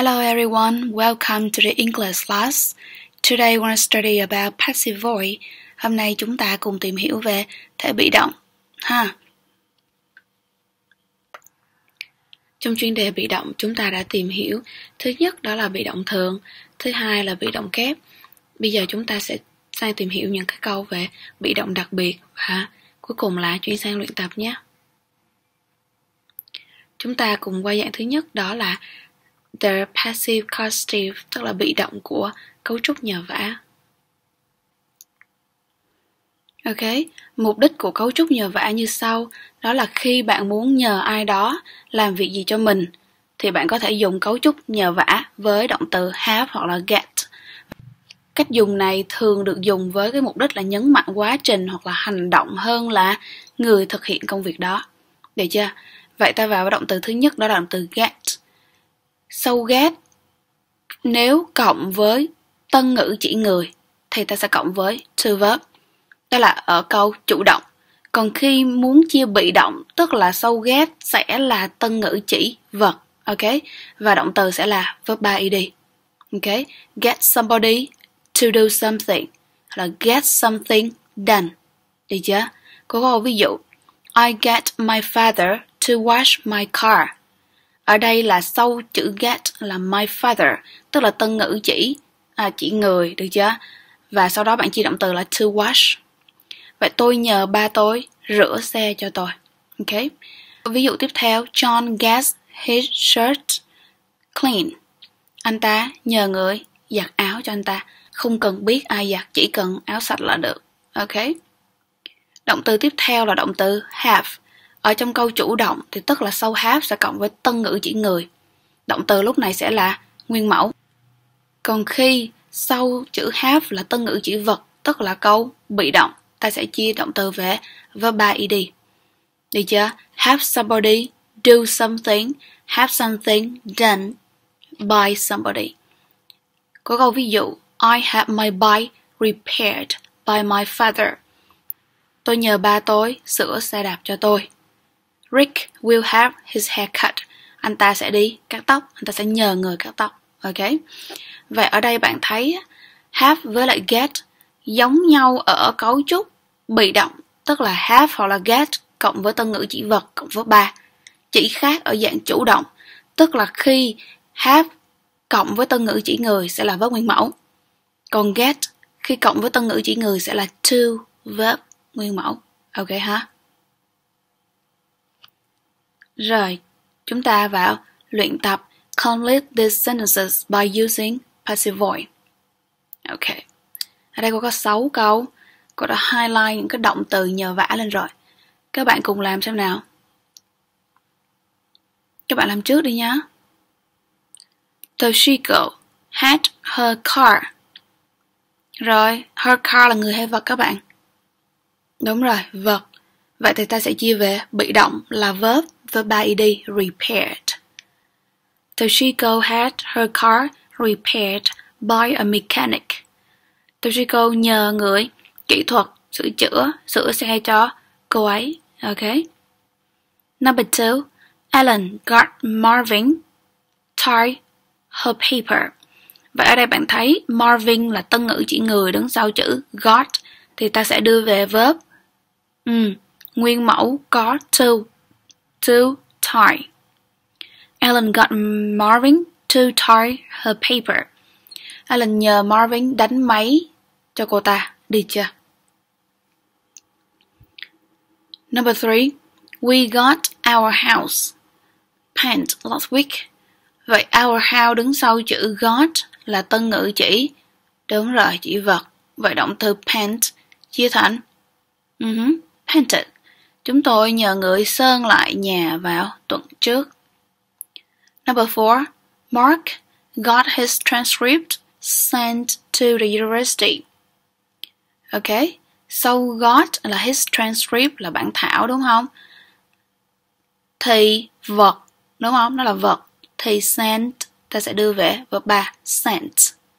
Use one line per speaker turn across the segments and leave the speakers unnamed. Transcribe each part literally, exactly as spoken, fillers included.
Hello everyone, welcome to the English class. Today we want to study about passive voice. Hôm nay chúng ta cùng tìm hiểu về thể bị động ha. Trong chuyên đề bị động, chúng ta đã tìm hiểu thứ nhất đó là bị động thường, thứ hai là bị động kép. Bây giờ chúng ta sẽ sang tìm hiểu những cái câu về bị động đặc biệt và cuối cùng là chuyển sang luyện tập nhé. Chúng ta cùng qua dạng thứ nhất đó là the passive causative, tức là bị động của cấu trúc nhờ vả. Ok, mục đích của cấu trúc nhờ vả như sau, đó là khi bạn muốn nhờ ai đó làm việc gì cho mình, thì bạn có thể dùng cấu trúc nhờ vả với động từ have hoặc là get. Cách dùng này thường được dùng với cái mục đích là nhấn mạnh quá trình hoặc là hành động hơn là người thực hiện công việc đó. Được chưa? Vậy ta vào với động từ thứ nhất, đó là động từ get. Sau get, nếu cộng với tân ngữ chỉ người thì ta sẽ cộng với to verb. Đó là ở câu chủ động. Còn khi muốn chia bị động, tức là sau get sẽ là tân ngữ chỉ vật. Ok? Và động từ sẽ là verb ba ed. Ok? Get somebody to do something, là get something done. Được chưa? Cô có ví dụ, I get my father to wash my car. Ở đây là sau chữ get là my father, tức là tân ngữ chỉ à, chỉ người, được chưa? Và sau đó bạn chia động từ là to wash. Vậy tôi nhờ ba tôi rửa xe cho tôi. Ok. Ví dụ tiếp theo, John gets his shirt clean. Anh ta nhờ người giặt áo cho anh ta. Không cần biết ai giặt, chỉ cần áo sạch là được. Ok. Động từ tiếp theo là động từ have. Ở trong câu chủ động thì tức là sau have sẽ cộng với tân ngữ chỉ người. Động từ lúc này sẽ là nguyên mẫu. Còn khi sau chữ have là tân ngữ chỉ vật, tức là câu bị động, ta sẽ chia động từ về verb ba ed. Được chưa? Have somebody do something, have something done by somebody. Có câu ví dụ, I have my bike repaired by my father. Tôi nhờ ba tôi sửa xe đạp cho tôi. Rick will have his hair cut. Anh ta sẽ đi cắt tóc, anh ta sẽ nhờ người cắt tóc. Ok. Vậy ở đây bạn thấy have với lại get giống nhau ở cấu trúc bị động, tức là have hoặc là get cộng với tân ngữ chỉ vật cộng với ba. Chỉ khác ở dạng chủ động, tức là khi have cộng với tân ngữ chỉ người sẽ là verb nguyên mẫu. Còn get khi cộng với tân ngữ chỉ người sẽ là to verb nguyên mẫu. Ok ha? Rồi, chúng ta vào luyện tập complete these sentences by using passive voice. Ok. Ở đây cô có sáu câu. Cô đã highlight những cái động từ nhờ vả lên rồi. Các bạn cùng làm xem nào. Các bạn làm trước đi nhá. Toshiko had her car. Rồi, her car là người hay vật các bạn? Đúng rồi, vật. Vậy thì ta sẽ chia về bị động là verb, verb ba ed, repaired. Toshiko had her car repaired by a mechanic. Toshiko nhờ người kỹ thuật sửa chữa, sửa xe cho cô ấy. Ok. Number two, Alan got Marvin tie her paper. Vậy ở đây bạn thấy Marvin là tân ngữ chỉ người đứng sau chữ got, thì ta sẽ đưa về verb ừ, nguyên mẫu có to, to tie. Alan got Marvin to tie her paper. Alan nhờ Marvin đánh máy cho cô ta, được chưa? Number three, we got our house painted last week. Vậy our house đứng sau chữ got là tân ngữ chỉ, đúng rồi, chỉ vật. Vậy động từ paint chia thành uh-huh, painted. Chúng tôi nhờ người sơn lại nhà vào tuần trước. Number four, Mark got his transcript sent to the university. Ok, sau got là his transcript là bản thảo đúng không? Thì vật, đúng không? Nó là vật. Thì sent ta sẽ đưa về verb ba, sent.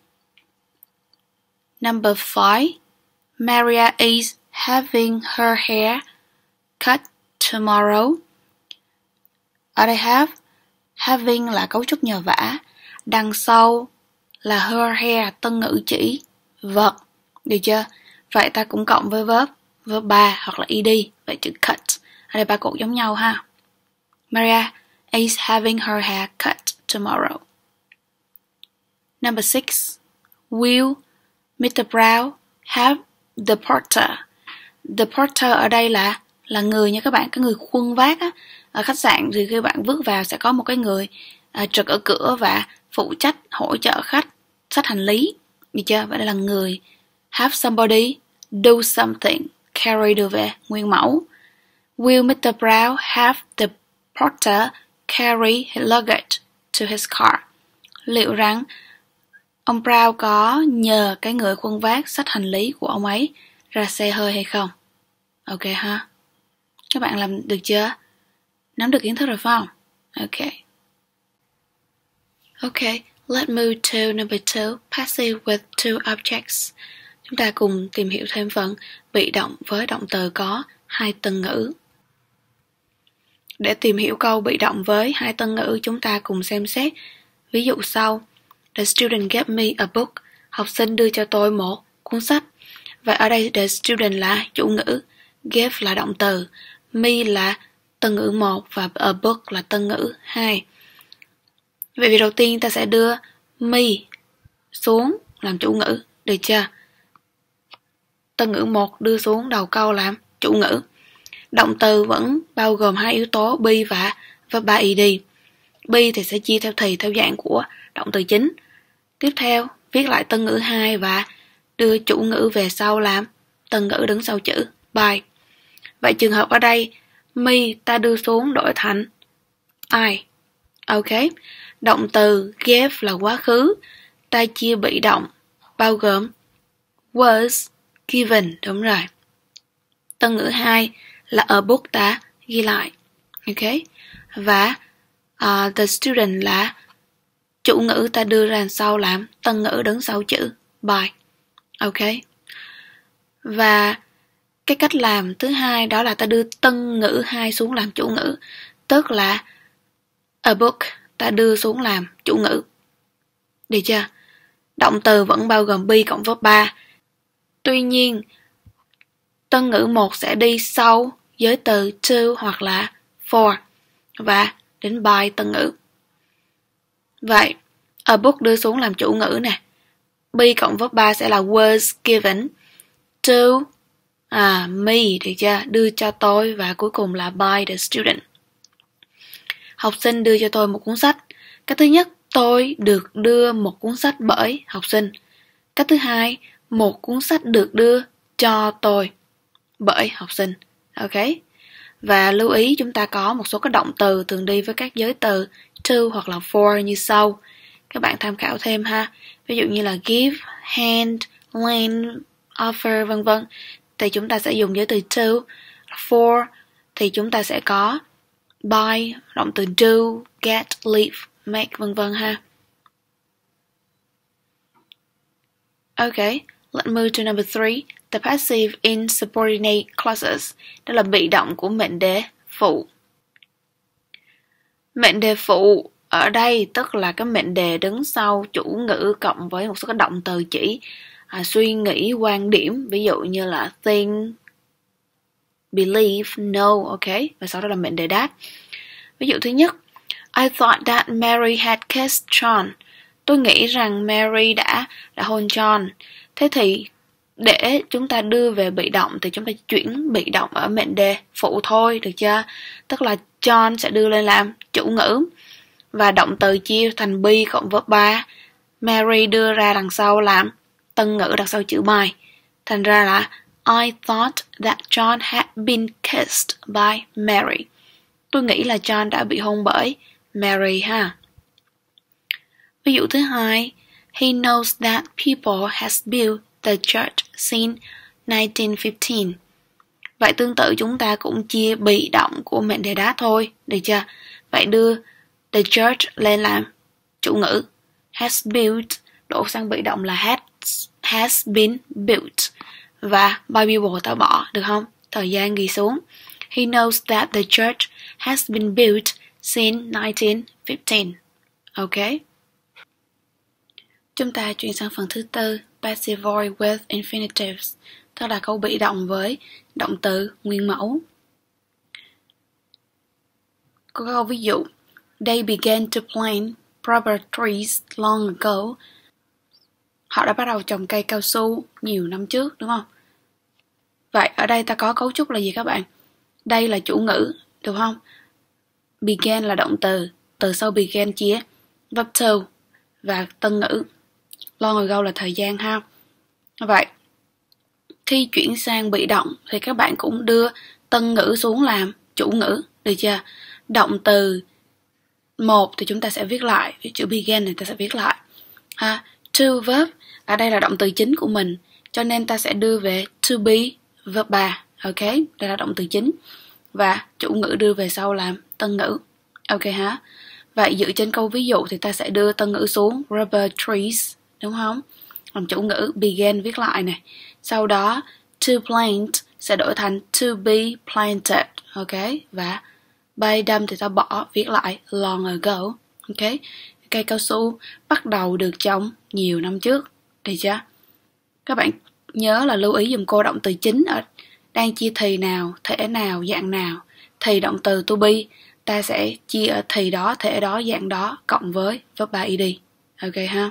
Number five, Maria is having her hair cut tomorrow. Ở đây have, having là cấu trúc nhờ vả. đằng sau là her hair, tân ngữ chỉ vật, được chưa? Vậy ta cũng cộng với verb, verb ba hoặc là ed, vậy chữ cut. Ở đây ba cột giống nhau ha. Maria is having her hair cut tomorrow. Number six. Will mít-tơ Brown have the porter? The porter ở đây là là người nha các bạn, cái người khuân vác á. Ở khách sạn thì khi bạn bước vào sẽ có một cái người à, trực ở cửa và phụ trách hỗ trợ khách xách hành lý, được chưa? Vậy đây là người. Have somebody do something, carry đưa về nguyên mẫu. Will mít-tơ Brown have the porter carry his luggage to his car? Liệu rằng ông Brown có nhờ cái người khuân vác xách hành lý của ông ấy ra xe hơi hay không? Ok ha. Các bạn làm được chưa? Nắm được kiến thức rồi phải không? Ok. Ok, let's move to number two, passive with two objects. Chúng ta cùng tìm hiểu thêm phần bị động với động từ có hai từ ngữ. Để tìm hiểu câu bị động với hai từ ngữ, chúng ta cùng xem xét ví dụ sau. The student gave me a book. Học sinh đưa cho tôi một cuốn sách. Và ở đây the student là chủ ngữ, gave là động từ, me là từ ngữ một và a book là từ ngữ hai. Vậy việc đầu tiên ta sẽ đưa me xuống làm chủ ngữ, được chưa? Từ ngữ một đưa xuống đầu câu làm chủ ngữ. Động từ vẫn bao gồm hai yếu tố be và verb ba ed. Be thì sẽ chia theo thì theo dạng của động từ chính. Tiếp theo, viết lại từ ngữ hai và đưa chủ ngữ về sau làm từ ngữ đứng sau chữ by. Vậy trường hợp ở đây, me ta đưa xuống đổi thành I. Ok. Động từ gave là quá khứ, ta chia bị động bao gồm was given, đúng rồi. Từ ngữ hai là a book ta ghi lại. Ok. Và uh, the student là chủ ngữ ta đưa ra sau làm từ ngữ đứng sau chữ by. Ok. Và cái cách làm thứ hai đó là ta đưa tân ngữ hai xuống làm chủ ngữ, tức là a book ta đưa xuống làm chủ ngữ. Được chưa? Động từ vẫn bao gồm be cộng verb ba. Tuy nhiên, tân ngữ một sẽ đi sau với từ to hoặc là for và đến by tân ngữ. Vậy, a book đưa xuống làm chủ ngữ nè. Be cộng verb ba sẽ là was given to à, me, được chưa? Đưa cho tôi và cuối cùng là by the student. Học sinh đưa cho tôi một cuốn sách. Cách thứ nhất, tôi được đưa một cuốn sách bởi học sinh. Cách thứ hai, một cuốn sách được đưa cho tôi bởi học sinh. Ok. Và lưu ý chúng ta có một số các động từ thường đi với các giới từ to hoặc là for như sau. Các bạn tham khảo thêm ha. Ví dụ như là give, hand, lend, offer vân vân. Thì chúng ta sẽ dùng giới từ to. For thì chúng ta sẽ có buy, động từ do, get, leave, make vân vân ha. Okay, let's move to number three, the passive in subordinate clauses. Đó là bị động của mệnh đề phụ. Mệnh đề phụ ở đây tức là cái mệnh đề đứng sau chủ ngữ cộng với một số cái động từ chỉ à, suy nghĩ, quan điểm, ví dụ như là think, believe, know, ok, và sau đó là mệnh đề đáp. Ví dụ thứ nhất, I thought that Mary had kissed John. Tôi nghĩ rằng Mary đã đã hôn John. Thế thì để chúng ta đưa về bị động thì chúng ta chuyển bị động ở mệnh đề phụ thôi, được chưa? Tức là John sẽ đưa lên làm chủ ngữ và động từ chia thành be cộng verb ba. Mary đưa ra đằng sau làm tân ngữ đằng sau chữ by. Thành ra là I thought that John had been kissed by Mary. Tôi nghĩ là John đã bị hôn bởi Mary ha. Ví dụ thứ hai, he knows that people has built the church since nineteen fifteen. Vậy tương tự chúng ta cũng chia bị động của mệnh đề đáp thôi, được chưa? Vậy đưa the church lên làm chủ ngữ. Has built đổ sang bị động là has, has been built. Và by people ta bỏ, được không? Thời gian ghi xuống. He knows that the church has been built since nineteen fifteen. Ok. Chúng ta chuyển sang phần thứ tư, passive voice with infinitives, tức là câu bị động với động từ nguyên mẫu. Có câu ví dụ: They began to plant rubber trees long ago. Họ đã bắt đầu trồng cây cao su nhiều năm trước, đúng không? Vậy ở đây ta có cấu trúc là gì các bạn? Đây là chủ ngữ, được không? Began là động từ, từ sau began chia verb to và tân ngữ. Long ago là thời gian ha. Vậy khi chuyển sang bị động thì các bạn cũng đưa tân ngữ xuống làm chủ ngữ, được chưa? Động từ một thì chúng ta sẽ viết lại, chữ began này ta sẽ viết lại ha. To verb, ở đây là động từ chính của mình, cho nên ta sẽ đưa về to be verb ba. Ok, đây là động từ chính và chủ ngữ đưa về sau làm tân ngữ. Ok ha. Vậy dựa trên câu ví dụ thì ta sẽ đưa tân ngữ xuống rubber trees, đúng không? Làm chủ ngữ, began viết lại này. Sau đó to plant sẽ đổi thành to be planted. Ok, và by them thì ta bỏ viết lại long ago. Ok, cây cao su bắt đầu được trồng nhiều năm trước. Được chưa? Các bạn nhớ là lưu ý dùm cô động từ chính ở đang chia thì nào, thể nào, dạng nào. Thì động từ to be ta sẽ chia ở thì đó, thể đó, dạng đó cộng với verb ba ed. Ok ha.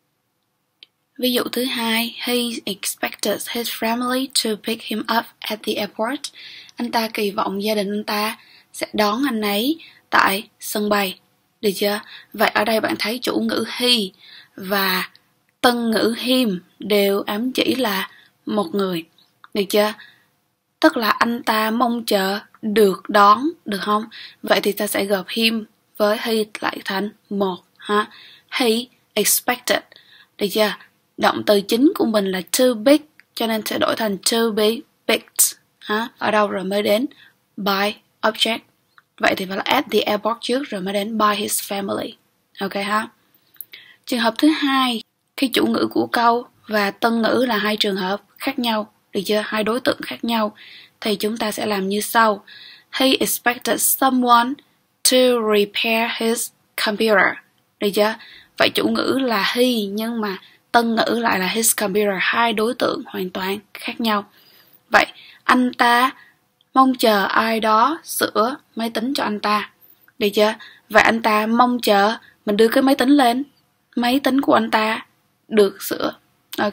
Ví dụ thứ hai, he expected his family to pick him up at the airport. Anh ta kỳ vọng gia đình anh ta sẽ đón anh ấy tại sân bay. Được chưa? Vậy ở đây bạn thấy chủ ngữ he và tân ngữ him đều ám chỉ là một người. Được chưa? Tức là anh ta mong chờ được đón, được không? Vậy thì ta sẽ gộp him với he lại thành một ha. He expected. Được chưa? Động từ chính của mình là to pick, cho nên sẽ đổi thành to be picked ha. Ở đâu rồi mới đến by object. Vậy thì phải là at the airport trước rồi mới đến by his family. Ok ha. Trường hợp thứ hai, khi chủ ngữ của câu và tân ngữ là hai trường hợp khác nhau, được chưa? Hai đối tượng khác nhau, thì chúng ta sẽ làm như sau. He expected someone to repair his computer. Được chưa? Vậy chủ ngữ là he nhưng mà tân ngữ lại là his computer, hai đối tượng hoàn toàn khác nhau. Vậy anh ta mong chờ ai đó sửa máy tính cho anh ta. Được chưa? Vậy anh ta mong chờ mình đưa cái máy tính lên, máy tính của anh ta được sửa. Ok.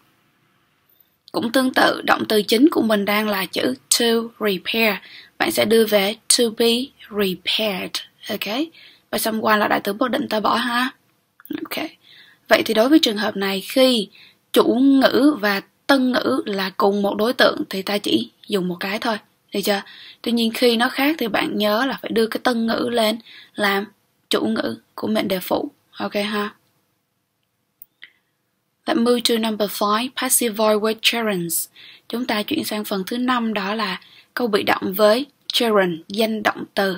Cũng tương tự, động từ chính của mình đang là chữ to repair, bạn sẽ đưa về to be repaired. Ok. Và xong qua là đại từ bất định ta bỏ ha. Ok. Vậy thì đối với trường hợp này, khi chủ ngữ và tân ngữ là cùng một đối tượng thì ta chỉ dùng một cái thôi. Được chưa? Tuy nhiên khi nó khác thì bạn nhớ là phải đưa cái tân ngữ lên làm chủ ngữ của mệnh đề phụ. Ok ha. Let's move to number five, passive voice with gerunds. Chúng ta chuyển sang phần thứ năm, đó là câu bị động với gerund, danh động từ.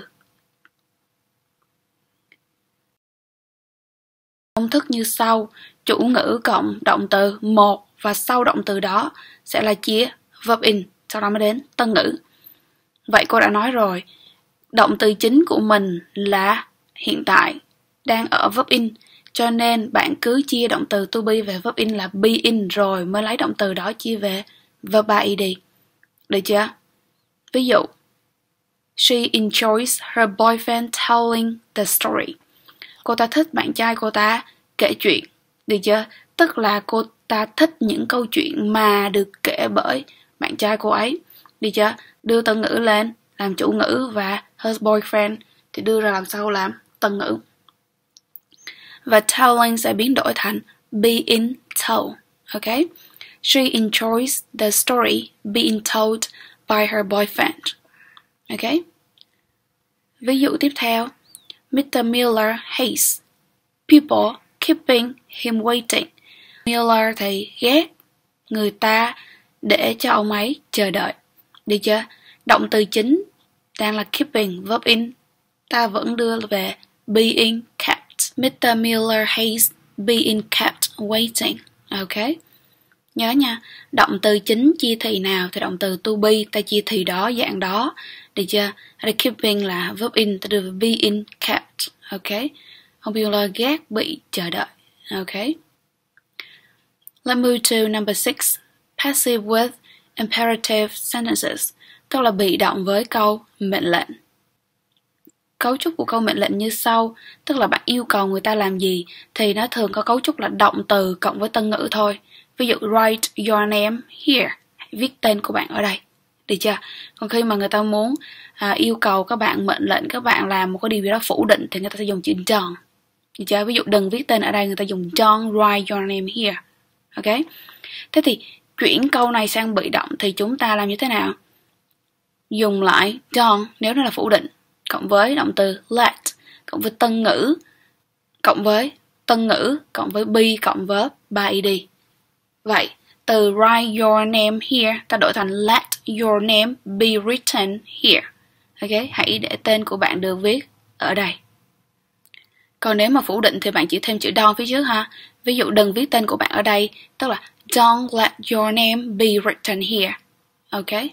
Công thức như sau: chủ ngữ cộng động từ một và sau động từ đó sẽ là chia verb in, sau đó mới đến tân ngữ. Vậy cô đã nói rồi, động từ chính của mình là hiện tại đang ở verb in, cho nên bạn cứ chia động từ to be về verb in là be in rồi mới lấy động từ đó chia về verb ba ed. Được chưa? Ví dụ, she enjoys her boyfriend telling the story. Cô ta thích bạn trai cô ta kể chuyện. Được chưa? Tức là cô ta thích những câu chuyện mà được kể bởi bạn trai cô ấy. Được chưa? Đưa tân ngữ lên làm chủ ngữ và her boyfriend thì đưa ra làm sau làm tân ngữ. Và telling sẽ biến đổi thành being told. Ok? She enjoys the story being told by her boyfriend. Ok? Ví dụ tiếp theo, Mister Miller hates people keeping him waiting. Miller thì ghét người ta để cho ông ấy chờ đợi. Được chưa? Động từ chính đang là keeping, verb in, ta vẫn đưa về being kept. Mister Miller hates being kept waiting. Ok. Nhớ nha, động từ chính chia thì nào thì động từ to be ta chia thì đó, dạng đó. Được chưa? Hay keeping là verb in, ta đưa về being kept. Ok. Ông Miller ghét bị chờ đợi. Ok. Let's move to number six. Passive with imperative sentences, tức là bị động với câu mệnh lệnh. Cấu trúc của câu mệnh lệnh như sau, tức là bạn yêu cầu người ta làm gì thì nó thường có cấu trúc là động từ cộng với tân ngữ thôi. Ví dụ write your name here, viết tên của bạn ở đây, được chưa? Còn khi mà người ta muốn à, yêu cầu các bạn, mệnh lệnh các bạn làm một cái điều gì đó phủ định thì người ta sẽ dùng chữ don't, được chưa? Ví dụ đừng viết tên ở đây, người ta dùng don't write your name here. Ok? Thế thì chuyển câu này sang bị động thì chúng ta làm như thế nào? Dùng lại don't nếu nó là phủ định, cộng với động từ let, cộng với tân ngữ, cộng với tân ngữ, cộng với be, cộng với by ed. Vậy, từ write your name here, ta đổi thành let your name be written here. Ok, hãy để tên của bạn được viết ở đây. Còn nếu mà phủ định thì bạn chỉ thêm chữ don't phía trước ha. Ví dụ đừng viết tên của bạn ở đây, tức là don't let your name be written here. Ok.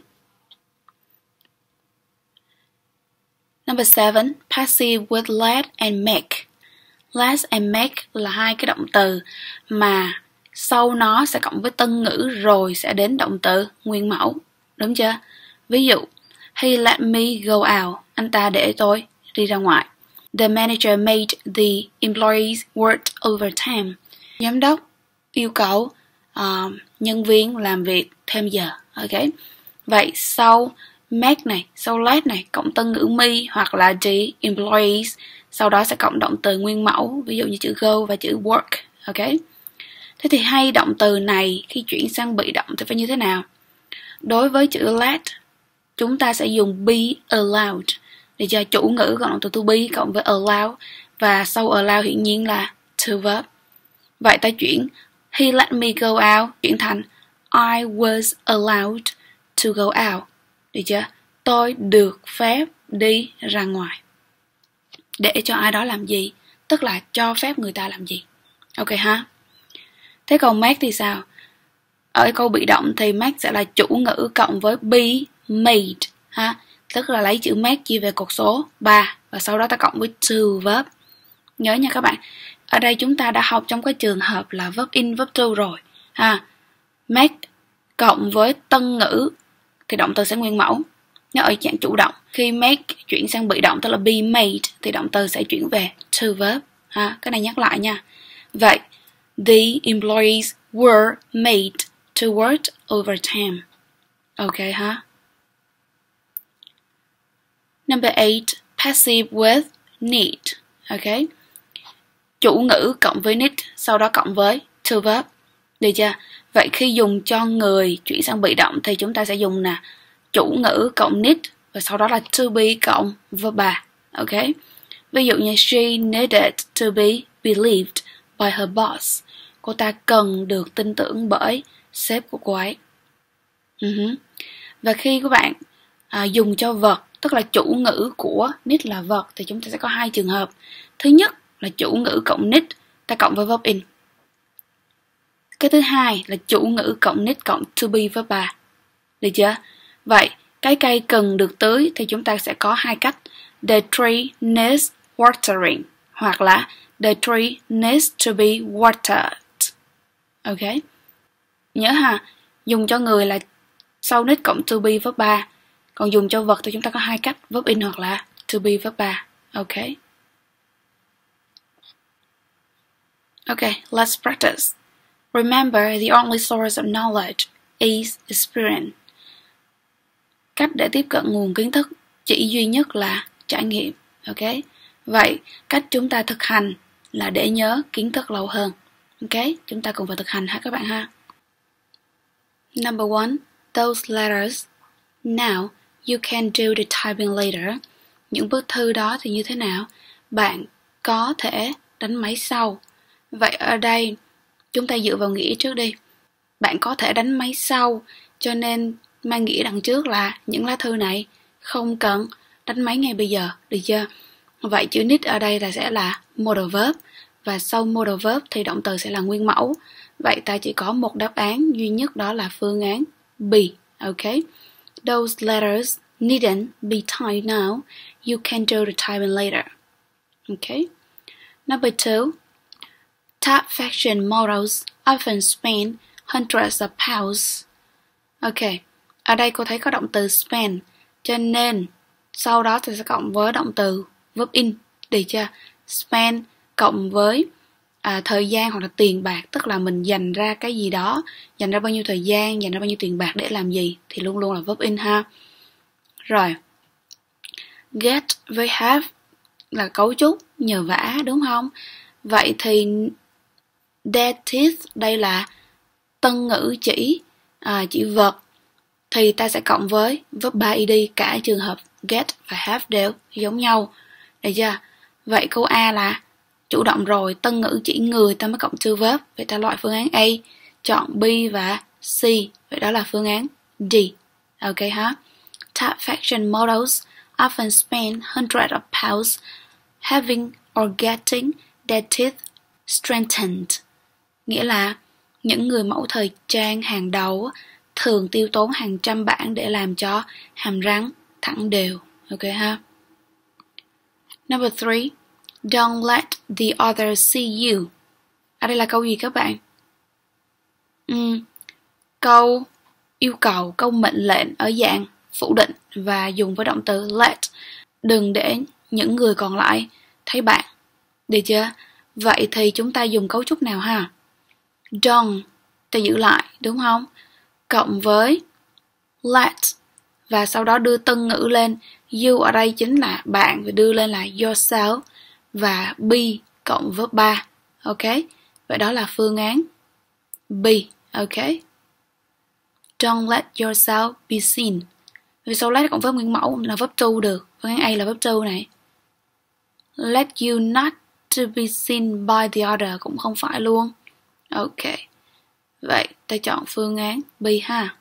Number seven, passive with let and make. Let and make là hai cái động từ mà sau nó sẽ cộng với tân ngữ rồi sẽ đến động từ nguyên mẫu. Đúng chưa? Ví dụ, he let me go out. Anh ta để tôi đi ra ngoài. The manager made the employees work overtime. Giám đốc yêu cầu uh, nhân viên làm việc thêm giờ. Ok. Vậy sau make này, sau let này cộng tân ngữ me hoặc là the employees, sau đó sẽ cộng động từ nguyên mẫu, ví dụ như chữ go và chữ work. Ok. Thế thì hai động từ này khi chuyển sang bị động thì phải như thế nào? Đối với chữ let, chúng ta sẽ dùng be allowed để cho chủ ngữ còn động từ to be cộng với allow, và sau allow hiển nhiên là to verb. Vậy ta chuyển he let me go out chuyển thành I was allowed to go out. Được chưa? Tôi được phép đi ra ngoài. Để cho ai đó làm gì, tức là cho phép người ta làm gì. Ok ha? Thế còn make thì sao? Ở câu bị động thì make sẽ là chủ ngữ cộng với be made ha, tức là lấy chữ make chia về cột số ba và sau đó ta cộng với to verb. Nhớ nha các bạn, ở đây chúng ta đã học trong cái trường hợp là verb in verb to rồi ha. Make cộng với tân ngữ thì động từ sẽ nguyên mẫu. Nó ở dạng chủ động. Khi make chuyển sang bị động tức là be made thì động từ sẽ chuyển về to verb ha. Cái này nhắc lại nha. Vậy the employees were made to work overtime. Ok ha. Number eight, passive with need. Ok. Chủ ngữ cộng với need, sau đó cộng với to verb. Được chưa? Vậy khi dùng cho người chuyển sang bị động thì chúng ta sẽ dùng nè chủ ngữ cộng need và sau đó là to be cộng verb ba. Ok. Ví dụ như she needed to be believed by her boss. Cô ta cần được tin tưởng bởi sếp của cô ấy. Uh-huh. Và khi các bạn à, dùng cho vật, tức là chủ ngữ của need là vật, thì chúng ta sẽ có hai trường hợp. Thứ nhất là chủ ngữ cộng need ta cộng với verb in. Cái thứ hai là chủ ngữ cộng need cộng to be verb ba. Được chưa? Vậy cái cây cần được tưới thì chúng ta sẽ có hai cách. The tree needs watering hoặc là the tree needs to be watered. Ok. Nhớ ha, dùng cho người là sau need cộng to be verb ba. Còn dùng cho vật thì chúng ta có hai cách, verb in hoặc là to be verb ba. Ok. Ok, let's practice. Remember, the only source of knowledge is experience. Cách để tiếp cận nguồn kiến thức chỉ duy nhất là trải nghiệm. Ok. Vậy, cách chúng ta thực hành là để nhớ kiến thức lâu hơn. Ok, chúng ta cùng vào thực hành ha các bạn ha. Number one, those letters. Now, you can do the typing later. Những bức thư đó thì như thế nào? Bạn có thể đánh máy sau. Vậy ở đây, chúng ta dựa vào nghĩa trước đi. Bạn có thể đánh máy sau, cho nên mang nghĩa đằng trước là những lá thư này không cần đánh máy ngay bây giờ, được chưa? Vậy chữ need ở đây là sẽ là modal verb, và sau modal verb thì động từ sẽ là nguyên mẫu. Vậy ta chỉ có một đáp án duy nhất, đó là phương án B. Ok. Those letters needn't be typed now. You can do the typing later. Ok. Number two. Top fashion models often spend hundreds of pounds. Ok, ở đây cô thấy có động từ spend, cho nên sau đó thì sẽ cộng với động từ verb in, được chưa? Spend cộng với à, thời gian hoặc là tiền bạc, tức là mình dành ra cái gì đó, dành ra bao nhiêu thời gian, dành ra bao nhiêu tiền bạc để làm gì, thì luôn luôn là verb in ha. Rồi, get với have là cấu trúc nhờ vả, đúng không? Vậy thì dative đây là tân ngữ chỉ à, chỉ vật, thì ta sẽ cộng với verb ba ed, cả trường hợp get và have đều giống nhau, được chưa? Vậy câu A là chủ động rồi, tân ngữ chỉ người ta mới cộng to verb, vậy ta loại phương án A, chọn B và C, vậy đó là phương án D. Ok ha. Top fashion models often spend hundreds of pounds having or getting their teeth strengthened. Nghĩa là những người mẫu thời trang hàng đầu thường tiêu tốn hàng trăm bảng để làm cho hàm răng thẳng đều. Ok ha. Number three. Don't let the others see you. Ở đây là câu gì các bạn? Uhm, câu yêu cầu, câu mệnh lệnh ở dạng phủ định và dùng với động từ let. Đừng để những người còn lại thấy bạn. Được chưa? Vậy thì chúng ta dùng cấu trúc nào ha? Don't, ta giữ lại, đúng không? Cộng với let và sau đó đưa tân ngữ lên. You ở đây chính là bạn, và đưa lên là yourself và be cộng với ba. Ok, vậy đó là phương án B. Ok, don't let yourself be seen. Vì sau let cộng với nguyên mẫu là verb to được, phương án A là verb to này. Let you not to be seen by the other cũng không phải luôn. Ok, vậy ta chọn phương án B ha.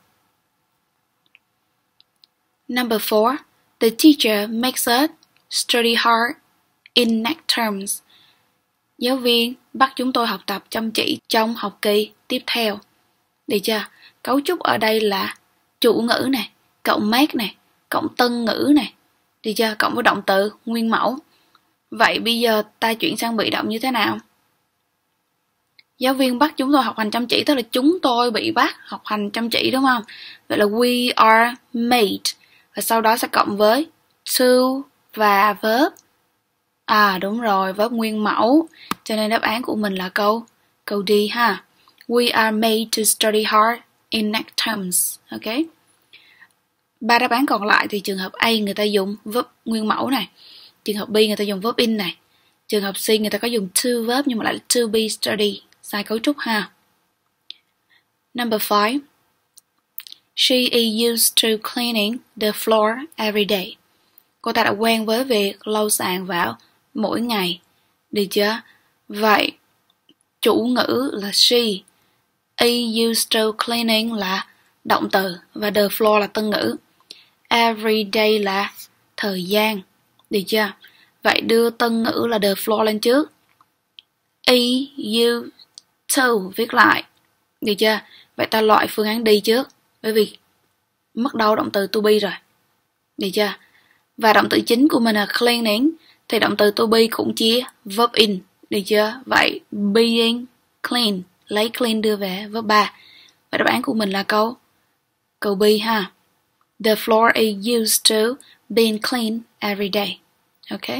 Number four. The teacher makes us study hard in next terms. Giáo viên bắt chúng tôi học tập chăm chỉ trong học kỳ tiếp theo. Được chưa? Cấu trúc ở đây là chủ ngữ này, cộng make này, cộng tân ngữ này. Được chưa? Cộng với động từ nguyên mẫu. Vậy bây giờ ta chuyển sang bị động như thế nào? Giáo viên bắt chúng tôi học hành chăm chỉ, tức là chúng tôi bị bắt học hành chăm chỉ, đúng không? Vậy là we are made. Và sau đó sẽ cộng với to và verb. À đúng rồi, verb nguyên mẫu. Cho nên đáp án của mình là câu câu D ha. We are made to study hard in next terms. Ok. Ba đáp án còn lại thì trường hợp A người ta dùng verb nguyên mẫu này. Trường hợp B người ta dùng verb in này. Trường hợp C người ta có dùng to verb nhưng mà lại là to be study. Sai cấu trúc ha. Number five. She is used to cleaning the floor every day. Cô ta đã quen với việc lau sàn vào mỗi ngày. Được chưa? Vậy chủ ngữ là she, is used to cleaning là động từ và the floor là tân ngữ. Every day là thời gian. Được chưa? Vậy đưa tân ngữ là the floor lên trước. Is used to viết lại. Được chưa? Vậy ta loại phương án đi trước, bởi vì mất đâu động từ to be rồi. Được chưa? Và động từ chính của mình là cleaning, thì động từ to be cũng chia verb in. Được chưa? Vậy being clean, lấy clean đưa về verb ba. Và đáp án của mình là câu câu B ha. The floor is used to being clean every day. Ok.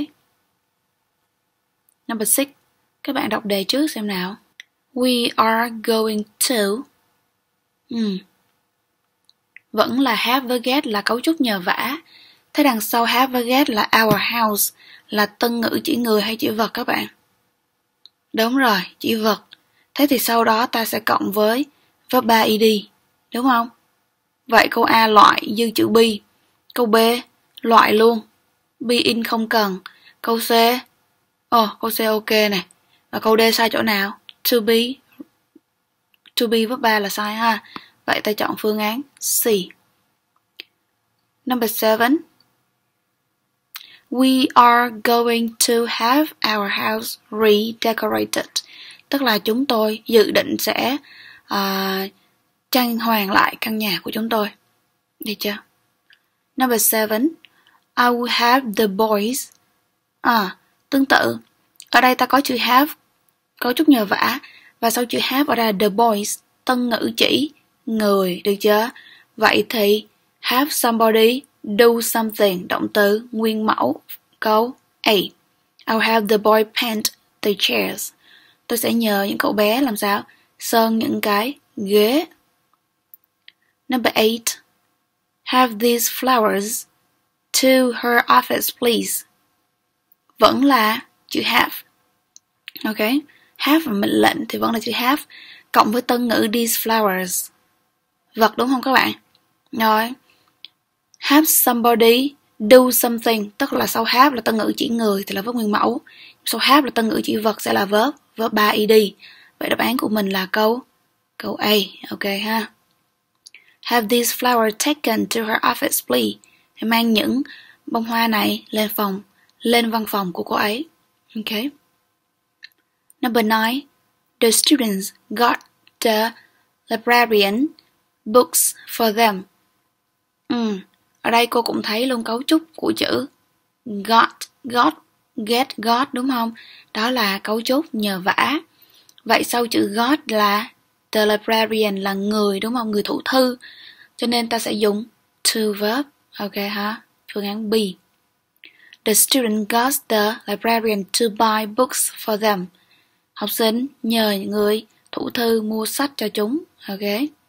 Number six. Các bạn đọc đề trước xem nào. We are going to. Hmm. Vẫn là have với get là cấu trúc nhờ vả. Thế đằng sau have với get là our house, là tân ngữ chỉ người hay chỉ vật các bạn? Đúng rồi, chỉ vật. Thế thì sau đó ta sẽ cộng với verb ba ed, đúng không? Vậy câu A loại dư chữ be. Câu B loại luôn, be in không cần. Câu C, ồ oh, câu C ok này. Và câu D sai chỗ nào? To be, to be verb ba là sai ha. Vậy ta chọn phương án C. Number seven. We are going to have our house redecorated. Tức là chúng tôi dự định sẽ uh, trang hoàng lại căn nhà của chúng tôi. Được chưa? Number seven. I will have the boys. À, tương tự. Ở đây ta có chữ have cấu trúc nhờ vả, và sau chữ have ở đây là the boys, tân ngữ chỉ người, được chưa? Vậy thì have somebody do something, động từ nguyên mẫu, câu A. I'll have the boy paint the chairs. Tôi sẽ nhờ những cậu bé làm sao? Sơn những cái ghế. Number eight. Have these flowers to her office, please. Vẫn là chữ have. Ok. Have và mệnh lệnh thì vẫn là chữ have, cộng với tân ngữ these flowers. Vật đúng không các bạn? Rồi. Have somebody do something, tức là sau have là tân ngữ chỉ người thì là verb nguyên mẫu. Sau have là tân ngữ chỉ vật sẽ là verb, verb ba ed. Vậy đáp án của mình là câu câu A. Ok ha. Have these flowers taken to her office, please. Hãy mang những bông hoa này lên phòng, lên văn phòng của cô ấy. Ok. Number nine. The students got the librarian books for them. Ừ. Ở đây cô cũng thấy luôn cấu trúc của chữ got, got, get, got đúng không? Đó là cấu trúc nhờ vả. Vậy sau chữ got là the librarian là người đúng không? Người thủ thư. Cho nên ta sẽ dùng to verb. Ok ha? Phương án B. The student got the librarian to buy books for them. Học sinh nhờ người thủ thư mua sách cho chúng. Ok.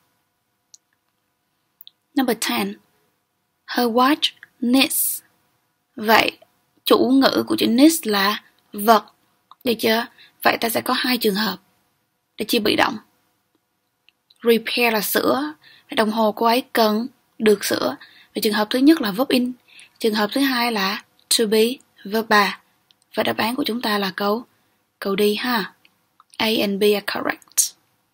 Number ten. Her watch needs. Vậy chủ ngữ của chữ needs là vật, được chưa? Vậy ta sẽ có hai trường hợp để chia bị động. Repair là sửa, đồng hồ cô ấy cần được sửa. Và trường hợp thứ nhất là verb in, trường hợp thứ hai là to be, verb ba. Và đáp án của chúng ta là câu câu D ha. A and B are correct.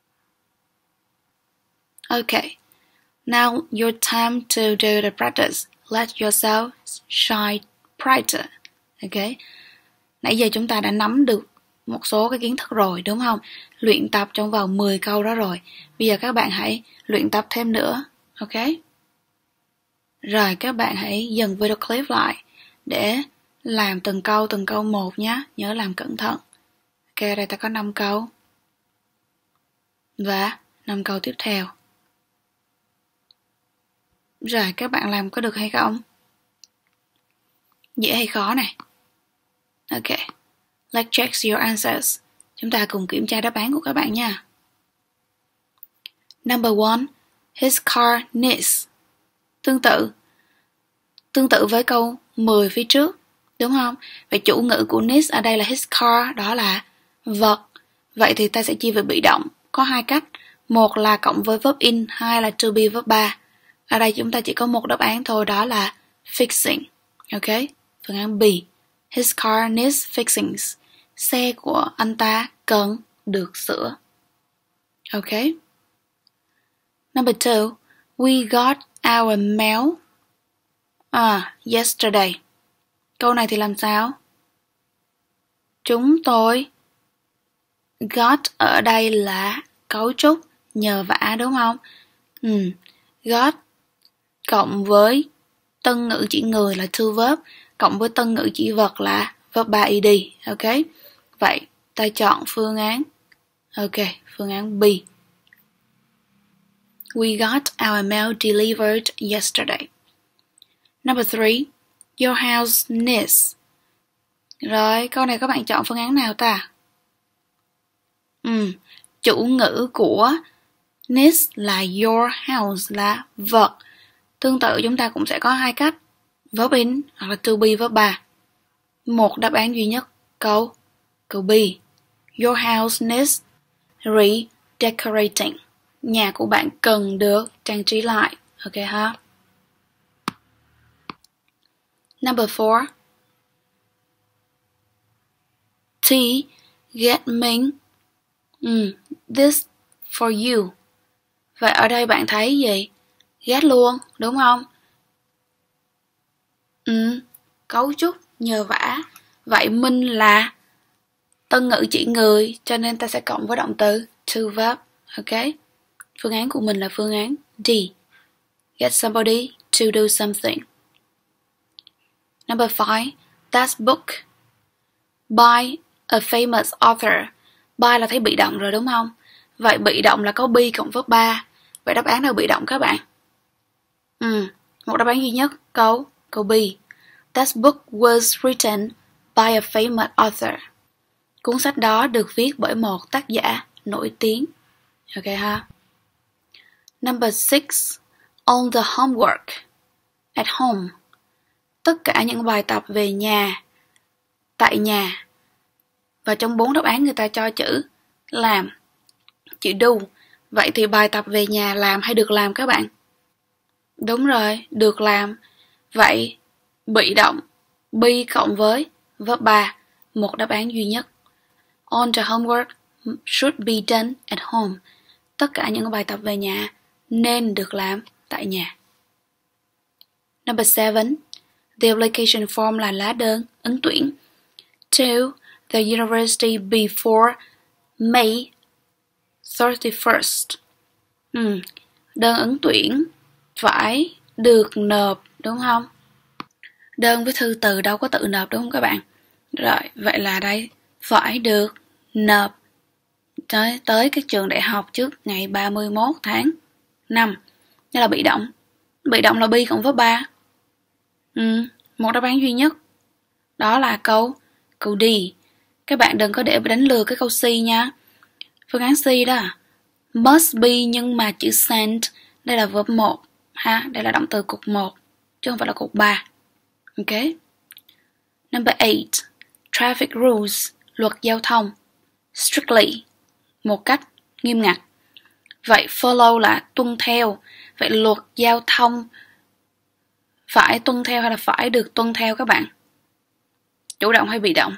Okay. Now your time to do the practice. Let yourself shine brighter. Okay. Nãy giờ chúng ta đã nắm được một số cái kiến thức rồi đúng không? Luyện tập trong vòng mười câu đó rồi. Bây giờ các bạn hãy luyện tập thêm nữa. Ok. Rồi các bạn hãy dừng video clip lại để làm từng câu từng câu một nhé. Nhớ làm cẩn thận. Ok, đây ta có năm câu. Và năm câu tiếp theo. Rồi các bạn làm có được hay không? Dễ hay khó này? Ok. Let's check your answers. Chúng ta cùng kiểm tra đáp án của các bạn nha. Number one. His car needs. Tương tự. Tương tự với câu mười phía trước. Đúng không? Vậy chủ ngữ của needs ở đây là his car. Đó là vật. Vậy thì ta sẽ chia về bị động. Có hai cách. Một là cộng với verb in. Hai là to be verb ba. Ở đây chúng ta chỉ có một đáp án thôi. Đó là fixing. Ok. Phương án B. His car needs fixings. Xe của anh ta cần được sửa. Ok. Number two. We got our mail. À, yesterday. Câu này thì làm sao? Chúng tôi got ở đây là cấu trúc nhờ vả đúng không? Ừ. Got cộng với tân ngữ chỉ người là to verb, cộng với tân ngữ chỉ vật là verb ba ed. Ok. Vậy ta chọn phương án. Ok, phương án B. We got our mail delivered yesterday. Number three. Your house needs. Rồi, câu này các bạn chọn phương án nào ta? Ừ, chủ ngữ của needs là your house là vật. Tương tự chúng ta cũng sẽ có hai cách. Verb in hoặc là to be verb ba. Một đáp án duy nhất. Câu Câu B. Your house needs redecorating. Nhà của bạn cần được trang trí lại. Ok ha. Number four. T get mean mm, this for you. Vậy ở đây bạn thấy gì? Get luôn, đúng không? Ừ, cấu trúc nhờ vả. Vậy minh là tân ngữ chỉ người, cho nên ta sẽ cộng với động từ to verb. Ok. Phương án của mình là phương án D. Get somebody to do something. Number five. That book by a famous author. By là thấy bị động rồi đúng không? Vậy bị động là có be cộng verb ba. Vậy đáp án nào bị động các bạn? Ừ, một đáp án duy nhất, câu câu B. That book was written by a famous author. Cuốn sách đó được viết bởi một tác giả nổi tiếng. Ok ha. Number six. On the homework. At home. Tất cả những bài tập về nhà. Tại nhà. Và trong bốn đáp án người ta cho chữ làm, chữ do. Vậy thì bài tập về nhà làm hay được làm các bạn? Đúng rồi, được làm. Vậy bị động be cộng với verb ba, một đáp án duy nhất. All the homework should be done at home. Tất cả những bài tập về nhà nên được làm tại nhà. Number seven. The application form là lá đơn ứng tuyển. To the university before May thirty-first. Ừ. Đơn ứng tuyển phải được nộp đúng không? Đơn với thư từ đâu có tự nộp đúng không các bạn? Rồi, vậy là đây phải được nộp tới, tới các trường đại học trước ngày ba mươi mốt tháng năm. Đây là bị động. Bị động là be cộng với ba. Ừ, một đáp án duy nhất. Đó là câu câu D. Các bạn đừng có để đánh lừa cái câu C nha. Phương án C đó. Must be nhưng mà chữ sent. Đây là verb một ha. Đây là động từ cục một chứ không phải là cục ba. Ok. Number eight. Traffic rules. Luật giao thông. Strictly. Một cách nghiêm ngặt. Vậy follow là tuân theo. Vậy luật giao thông phải tuân theo hay là phải được tuân theo các bạn? Chủ động hay bị động?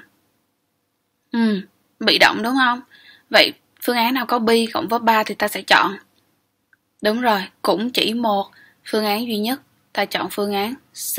Ừ, bị động đúng không? Vậy phương án nào có be cộng với ba thì ta sẽ chọn. Đúng rồi, cũng chỉ một phương án duy nhất. Ta chọn phương án C.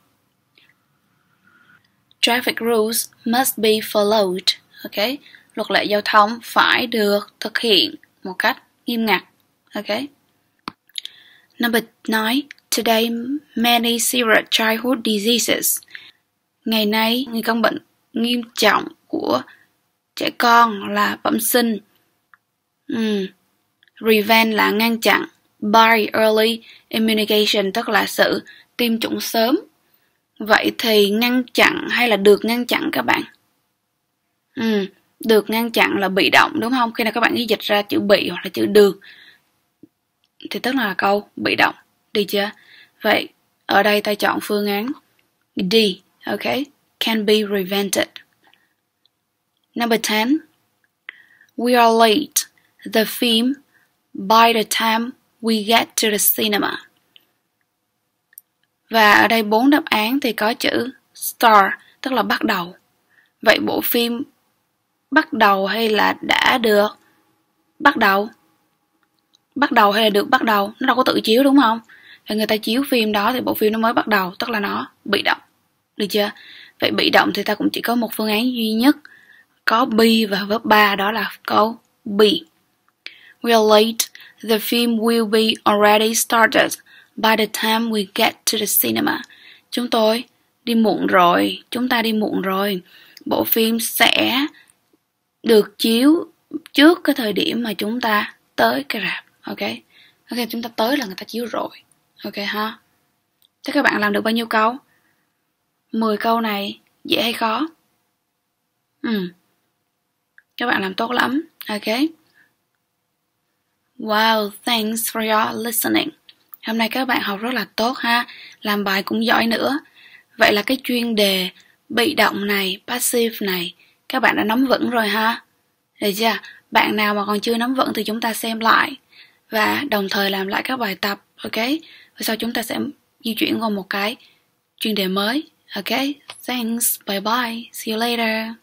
Traffic rules must be followed. Ok, luật lệ giao thông phải được thực hiện một cách nghiêm ngặt. Ok. Number nine. Today, many serious childhood diseases. Ngày nay, những căn bệnh nghiêm trọng của trẻ con là bẩm sinh. Mm. Prevent là ngăn chặn. By early immunization tức là sự tiêm chủng sớm. Vậy thì ngăn chặn hay là được ngăn chặn các bạn? Mm. Được ngăn chặn là bị động đúng không? Khi nào các bạn ghi dịch ra chữ bị hoặc là chữ được thì tức là câu bị động. Đi chưa? Vậy ở đây ta chọn phương án D. Ok. Can be prevented. Number ten. We are late. The film by the time we get to the cinema. Và ở đây bốn đáp án thì có chữ start, tức là bắt đầu. Vậy bộ phim bắt đầu hay là đã được bắt đầu? Bắt đầu hay là được bắt đầu? Nó đâu có tự chiếu đúng không? Thì người ta chiếu phim đó thì bộ phim nó mới bắt đầu, tức là nó bị động. Được chưa? Vậy bị động thì ta cũng chỉ có một phương án duy nhất, có be và verb ba, đó là câu B. We are late. The film will be already started by the time we get to the cinema. Chúng tôi đi muộn rồi, chúng ta đi muộn rồi. Bộ phim sẽ được chiếu trước cái thời điểm mà chúng ta tới cái rạp. Ok. Ok, chúng ta tới là người ta chiếu rồi. Ok ha. Thế các bạn làm được bao nhiêu câu? mười câu này dễ hay khó? Ừ. Các bạn làm tốt lắm. Ok. Wow, thanks for your listening. Hôm nay các bạn học rất là tốt ha. Làm bài cũng giỏi nữa. Vậy là cái chuyên đề bị động này, passive này, các bạn đã nắm vững rồi ha. Được chưa? Bạn nào mà còn chưa nắm vững thì chúng ta xem lại và đồng thời làm lại các bài tập. Ok. Và sau chúng ta sẽ di chuyển qua một cái chuyên đề mới. Ok. Thanks. Bye bye. See you later.